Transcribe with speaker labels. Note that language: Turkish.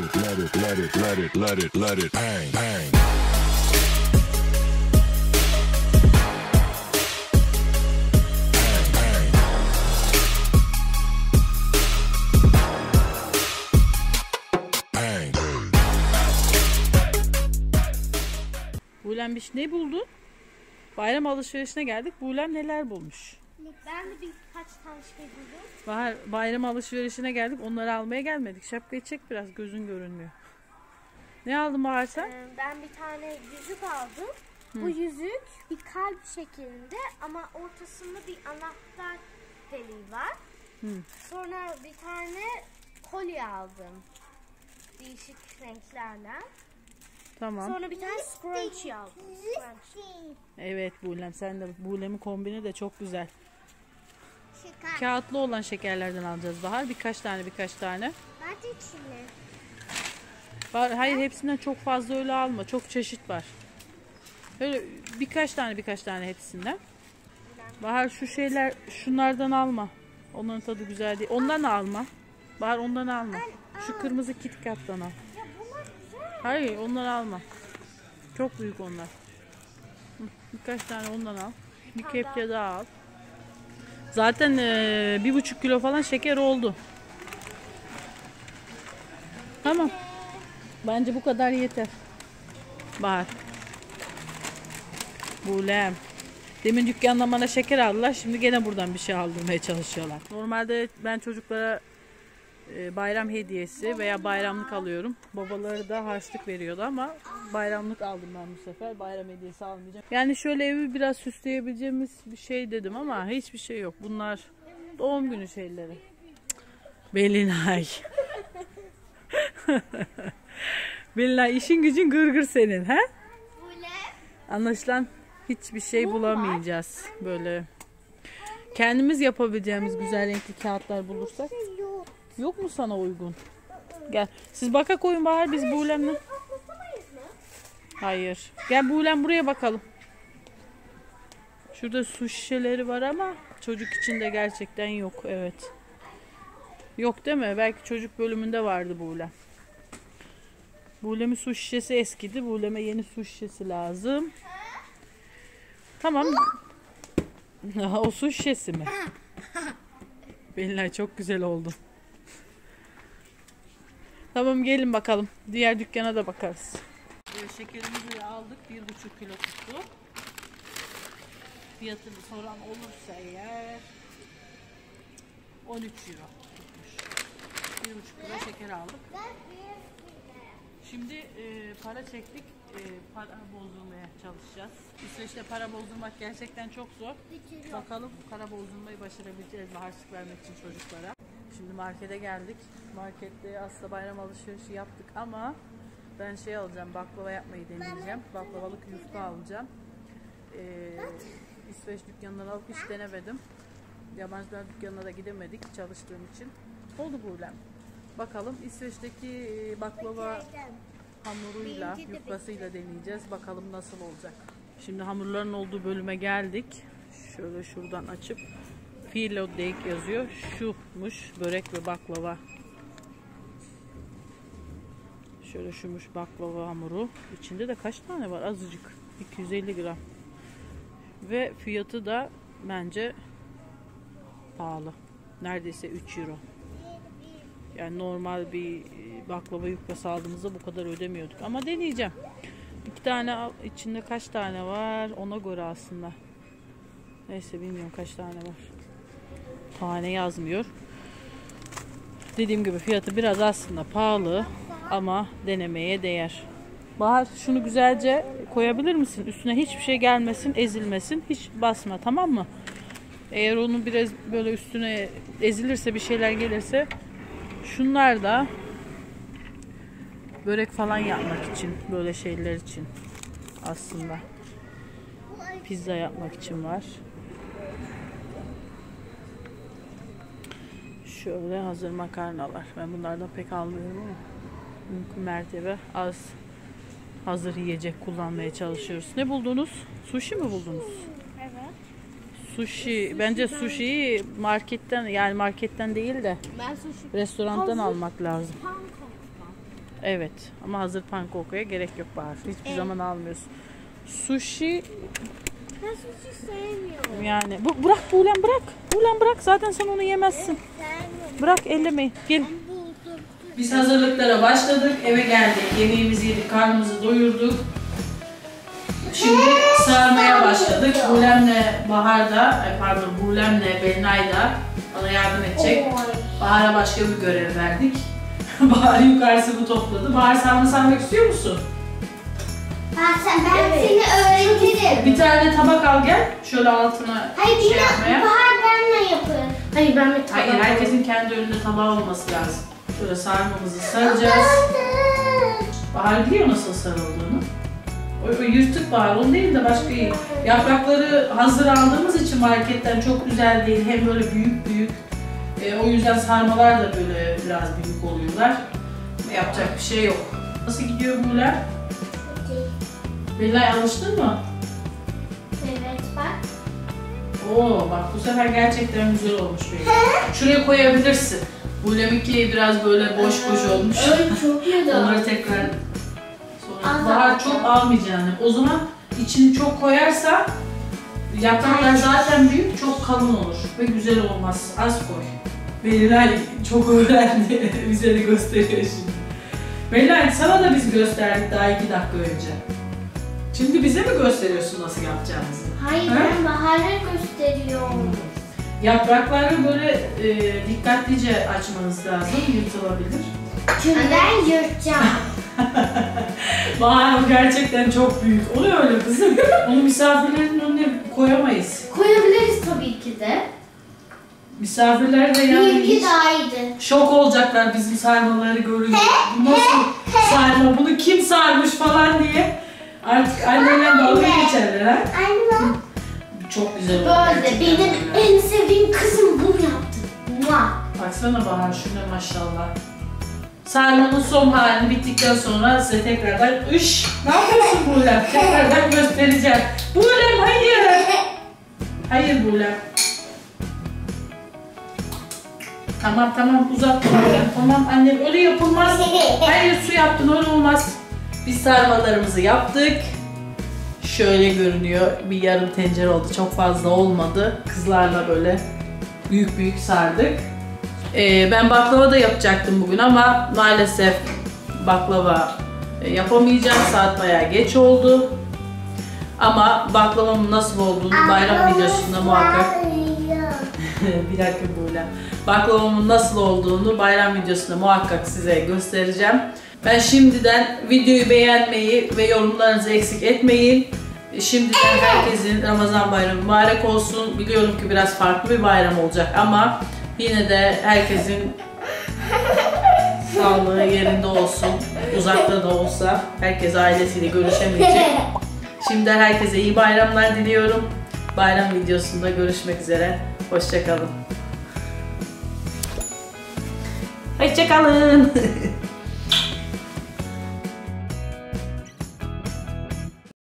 Speaker 1: let it bang, bang.
Speaker 2: Buğlem ne buldu? Bayram alışverişine geldik. Buğlem neler bulmuş?
Speaker 3: Ben de birkaç tane şey buldum.
Speaker 2: Bayram alışverişine geldik. Onları almaya gelmedik. Şapkayı çek biraz, gözün görünmüyor. Ne aldın Bahar sen?
Speaker 3: Ben bir tane yüzük aldım. Bu yüzük bir kalp şeklinde ama ortasında bir anahtar deliği var. Sonra bir tane kolye aldım. Değişik renklerle.
Speaker 2: Tamam.
Speaker 3: Sonra bir tane scrunchie aldım.
Speaker 2: Evet Buğlem, sen de Buğlem'in kombini de çok güzel. Kağıtlı olan şekerlerden alacağız Bahar. Birkaç tane.
Speaker 3: Hadi içine.
Speaker 2: Hayır, hepsinden çok fazla öyle alma. Çok çeşit var. Öyle birkaç tane hepsinden. Bahar şunlardan alma. Onların tadı güzel değil. Ondan alma. Bahar ondan alma. Şu kırmızı KitKat'tan al. Hayır, ondan alma. Çok büyük onlar. Birkaç tane ondan al. Bir kepçe daha al. Zaten 1,5 kilo falan şeker oldu. Tamam. Bence bu kadar yeter. Bahar. Buğlem. Demin dükkandan bana şeker aldılar. Şimdi gene buradan bir şey aldırmaya çalışıyorlar. Normalde ben çocuklara bayram hediyesi veya bayramlık alıyorum. Babaları da harçlık veriyordu ama bayramlık aldım ben bu sefer. Bayram hediyesi almayacağım. Yani şöyle evi biraz süsleyebileceğimiz bir şey dedim ama hiçbir şey yok. Bunlar doğum günü şeyleri. Belinay. Belinay, işin gücün gırgır senin, he? Anlaşılan hiçbir şey bulamayacağız böyle. Kendimiz yapabileceğimiz güzel renkli kağıtlar bulursak. Yok mu sana uygun? Gel. Siz baka koyun Bahar, biz Buğlem'le. Hayır. Gel Buğlem, buraya bakalım. Şurada su şişeleri var ama çocuk için de gerçekten yok. Evet. Yok değil mi? Belki çocuk bölümünde vardı Buğlem. Buğlem'in su şişesi eskidi. Buğlem'e yeni su şişesi lazım. Tamam. O su şişesi mi? Belinay çok güzel oldu. Tamam, gelin bakalım. Diğer dükkana da bakarız. Şekerimizi aldık. 1,5 kilo tuttu. Fiyatını soran olursa eğer 13 euro tutmuş. 1,5 kilo şeker aldık. Şimdi para çektik. Para bozdurmaya çalışacağız. İsveç'te para bozdurmak gerçekten çok zor. Bakalım para bozdurmayı başarabileceğiz mi harçlık vermek için çocuklara. Şimdi markete geldik. Markette aslında bayram alışverişi yaptık ama ben şey alacağım, baklava yapmayı deneyeceğim. Baklavalık yufka alacağım. İsveç dükkanından alıp hiç denemedim. Yabancılar dükkanına da gidemedik çalıştığım için. Oldu Buğlem. Bakalım İsveç'teki baklava hamuruyla, yufkasıyla deneyeceğiz. Bakalım nasıl olacak. Şimdi hamurların olduğu bölüme geldik. Şöyle şuradan açıp Filodeik yazıyor. Şumuş börek ve baklava. Şöyle şumuş baklava hamuru. İçinde de kaç tane var? Azıcık. 250 gram. Ve fiyatı da bence pahalı. Neredeyse 3 euro. Yani normal bir baklava yufkası aldığımızda bu kadar ödemiyorduk. Ama deneyeceğim. 2 tane içinde kaç tane var ona göre aslında. Neyse bilmiyorum kaç tane var. Tane yazmıyor. Dediğim gibi fiyatı biraz aslında pahalı ama denemeye değer. Bahar şunu güzelce koyabilir misin? Üstüne hiçbir şey gelmesin, ezilmesin. Hiç basma, tamam mı? Eğer onun biraz böyle üstüne ezilirse, bir şeyler gelirse, şunlar da börek falan yapmak için, böyle şeyler için aslında. Pizza yapmak için var. Şöyle hazır makarnalar. Ben bunlardan pek almıyorum ama mümkün mertebe az hazır yiyecek kullanmaya çalışıyoruz. Ne buldunuz? Sushi mi buldunuz?
Speaker 3: Evet.
Speaker 2: Sushi. Bence sushi'yi marketten, yani marketten değil de
Speaker 3: Ben sushi
Speaker 2: restorandan almak lazım. Evet ama hazır pankokoya gerek yok Bahar. Hiçbir zaman almıyorsun. Sushi
Speaker 3: Ben sushi sevmiyorum.
Speaker 2: yani. Bırak Buğlem bırak. Buğlem bırak. Zaten sen onu yemezsin.
Speaker 3: Sevmiyorum.
Speaker 2: Bırak ellemeyin. Gelin.
Speaker 3: Ben buldum.
Speaker 2: Biz hazırlıklara başladık. Eve geldik. Yemeğimizi yedik. Karnımızı doyurduk. Şimdi sarmaya başladık. Buğlem'le Bahar da, Buğlem'le Belinay da bana yardım edecek. Bahar'a başka bir görev verdik. Bahar yukarısını topladı. Bahar sarma sarmak istiyor musun?
Speaker 3: Ben seni öğretirim.
Speaker 2: Bir tane tabak al gel. Şöyle altına şey yapmaya.
Speaker 3: Bahar benle yapın. Hayır ben bir tabak.
Speaker 2: Hayır, herkesin kendi önünde tabağı olması lazım. Şöyle sarmamızı saracağız. Bahar biliyor nasıl sarıldığını. O yırtık Bahar, onu değil de başka iyi. Yaprakları hazır aldığımız için marketten çok güzel değil. Hem böyle büyük büyük. O yüzden sarmalar da böyle biraz büyük oluyorlar. Yapacak bir şey yok. Nasıl gidiyor bunlar? Belinay alıştın mı?
Speaker 3: Evet bak.
Speaker 2: Oo bak bu sefer gerçekten güzel olmuş benim. Şuraya koyabilirsin. Bu leminki biraz böyle boş boş olmuş.
Speaker 3: Evet çok güzel.
Speaker 2: Onları tekrar sonra daha çok almayacaksın. O zaman içini çok koyarsan yapraklar zaten büyük, çok kalın olur ve güzel olmaz. Az koy. Belinay çok öğrendi. Bize de gösteriyor şimdi. Belinay sana da biz gösterdik daha 2 dakika önce. Şimdi bize mi gösteriyorsun nasıl yapacağımızı?
Speaker 3: Hayır ben Bahar'a gösteriyorum.
Speaker 2: Yaprakları böyle dikkatlice açmanız lazım, yırtılabilir.
Speaker 3: Çünkü ben yırtacağım.
Speaker 2: Bahar o gerçekten çok büyük. O ne öyle kızım? Onu misafirlerin önüne koyamayız.
Speaker 3: Koyabiliriz tabii ki de.
Speaker 2: Misafirler de yani
Speaker 3: Benimki
Speaker 2: hiç
Speaker 3: daha iyiydi.
Speaker 2: şok olacaklar bizim sarmaları görünce. Bu nasıl sarma, bunu kim sarmış falan diye. Artık anneler dalga geçerler ha.
Speaker 3: Anne
Speaker 2: Çok güzel oldu.
Speaker 3: böyle
Speaker 2: gerçekten
Speaker 3: benim
Speaker 2: böyle.
Speaker 3: en sevdiğim kızım bunu yaptı. Mua.
Speaker 2: Baksana Bahar şuna maşallah. Sarmanın son halini bittikten sonra size tekrardan ne yapıyorsun Buğlem? Tekrardan göstereceğim. Buğlem hayır. Hayır Buğlem. Tamam uzatma Buğlem. Tamam annem öyle yapılmaz. Hayır su yaptın öyle olmaz. Biz sarmalarımızı yaptık. Şöyle görünüyor. Bir yarım tencere oldu. Çok fazla olmadı. Kızlarla böyle büyük büyük sardık. Ben baklava da yapacaktım bugün ama maalesef baklava yapamayacağım. Saat bayağı geç oldu. Ama baklavamın nasıl olduğunu bayram videosunda muhakkak bir dakika böyle. Baklavamın nasıl olduğunu bayram videosunda muhakkak size göstereceğim. Ben şimdiden videoyu beğenmeyi ve yorumlarınızı eksik etmeyin. Şimdiden herkesin Ramazan bayramı mübarek olsun. Biliyorum ki biraz farklı bir bayram olacak ama yine de herkesin sağlığı yerinde olsun. Uzakta da olsa herkes ailesiyle görüşemeyecek. Şimdiden herkese iyi bayramlar diliyorum. Bayram videosunda görüşmek üzere. Hoşça kalın. Hoşça kalın.